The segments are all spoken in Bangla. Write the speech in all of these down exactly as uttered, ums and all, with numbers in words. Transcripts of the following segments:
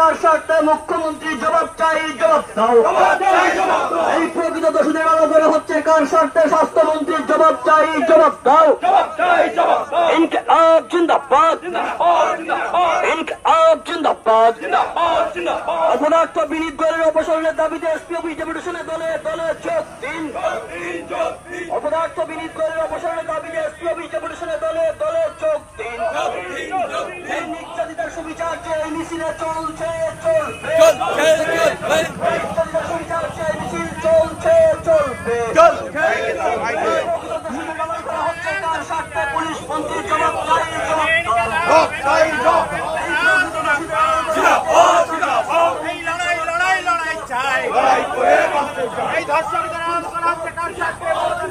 কার স্বার্থে মুখ্যমন্ত্রী জবাব চাই, জবাব দাও। এই প্রকৃত দোষীদের আলো করে হচ্ছে কার স্বার্থে স্বাস্থ্যমন্ত্রীর জবাব চাই, জবাব দাও। ইনকিলাব জিন্দাবাদ, ইনকিলাব জিন্দাবাদ। অপদার্থ বিনীত গোয়েলের অপসারণের দাবিতে এসপি অফিস ডেপুটেশনে দলে দলে যোগ দিন। অপদার্থ বিনীত গোয়েলের অপসারণের দাবিতে এসপি অফিস ডেপুটেশনে দলে দলে যোগ দিন। এই নির্যাতিতার সুবিচার যে এই মিছিলে চলছে চলবে, নির্যাতিতার সুবিচার যে এই মিছিল চলছে চলবে। হচ্ছে কার স্বার্থে পুলিশ মন্ত্রীর জবাব চাই, জবাব দাও। এই ধর্ষকদের করা হচ্ছে কার স্বার্থে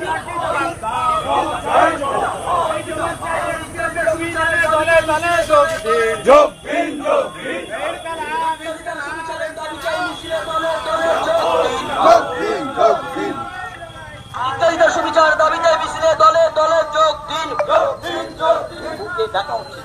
দলে দলে যোগ দিন, যোগ দিন, যোগ দিন। নির্যাতিতার সুবিচার দাবিতে মিছিলে দলে দলে যোগ দিন। দেখা হচ্ছে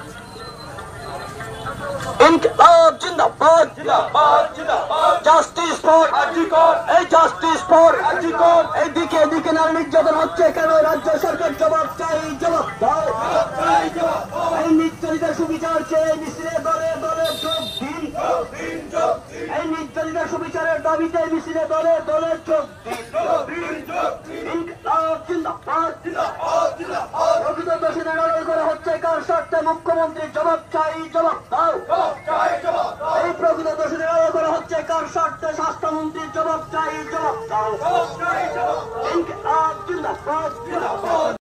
ইনকিলাব জিন্দাবাদ, জাস্টিস ফর আজিকর, এই জাস্টিস ফর আজিকর। এইদিকে এদিকে নারী নির্যাতন হচ্ছে কেন? রাজ্য সরকার জবাব চাই, জবাব দাও। এই নির্যাতিতার সুবিচার চেয়ে মিছিলে দলে দলে যোগ দিন। এই নির্যাতিতার সুবিচারের দাবিতে মিছিলে দলে দলে যোগ দিন। ইনকিলাব জিন্দাবাদ, প্রকৃত দোষীদের লড়াই করা হচ্ছে কার স্বার্থে মুখ্যমন্ত্রীর জবাব চাই, জবাব দাও। এই প্রকৃত দোষীদের লড়াই করা হচ্ছে কার স্বার্থে স্বাস্থ্যমন্ত্রীর জবাব চাই, জবাব দাও। ইনকিলাব জিন্দাবাদ।